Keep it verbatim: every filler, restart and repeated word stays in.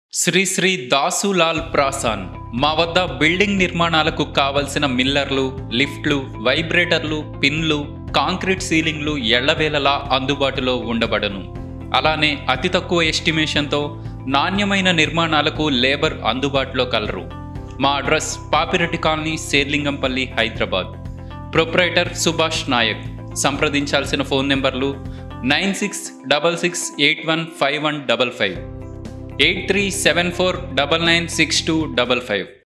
శ్రీ శ్రీ దాసులాల్ ప్రాసాన్ మా వద్ద బిల్డింగ్ నిర్మాణాలకు కావలసిన మిల్లర్లు, లిఫ్ట్లు, వైబ్రేటర్లు, పిన్లు, కాంక్రీట్ సీలింగ్లు ఎళ్లవేళలా అందుబాటులో ఉండబడను. అలానే అతి తక్కువ ఎస్టిమేషన్తో నాణ్యమైన నిర్మాణాలకు లేబర్ అందుబాటులో కలరు. మా address Papireddy colony, Serilingampally, Hyderabad. Proprietor Subhash Naik. సంప్రదించాల్సిన ఫోన్ నెంబర్లు nine six double six eight one five one double five, eight three seven four double nine six two double five.